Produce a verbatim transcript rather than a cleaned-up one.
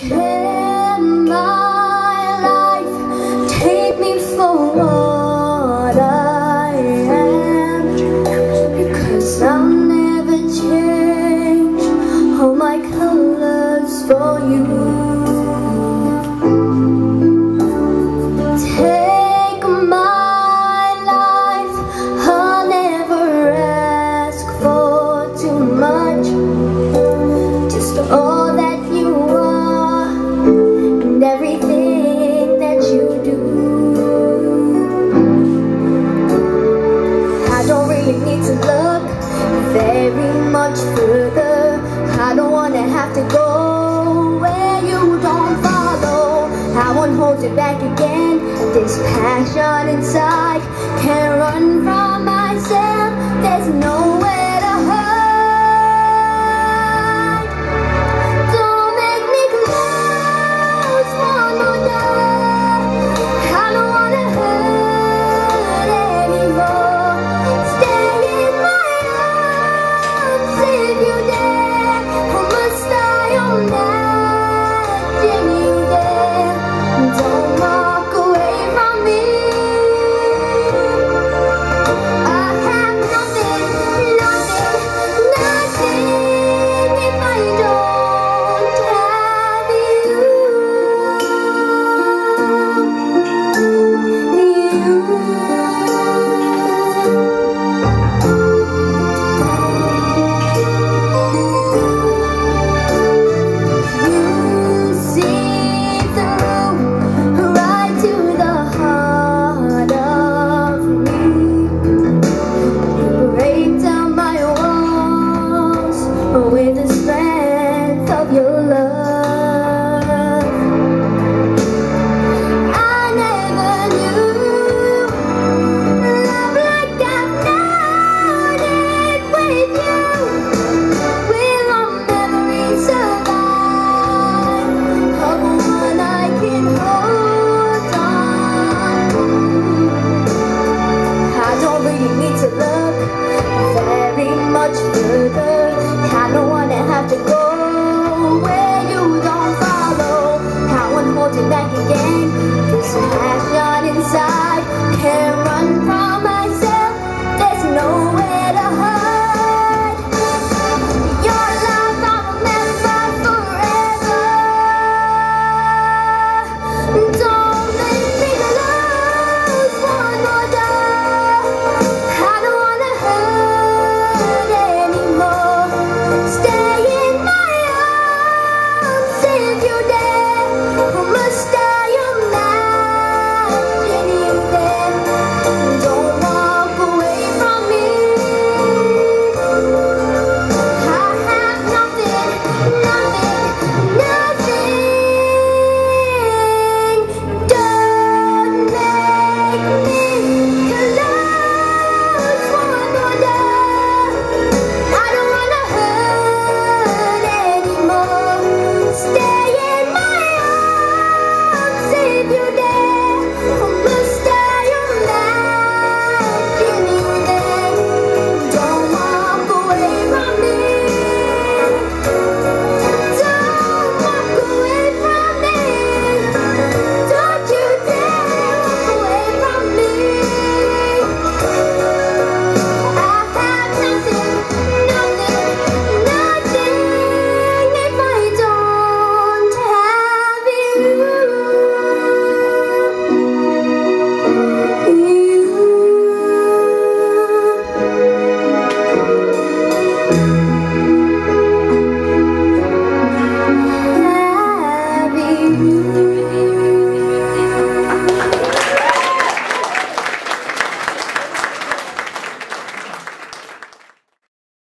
Take my life, take me for what I am, because I'll never change all my colors for you. Take my life, I'll never ask for too much, just all that you are and everything that you do. I don't really need to look very much further. I don't wanna have to go where you don't follow. I won't hold you back again. This passion inside can't run from myself. There's no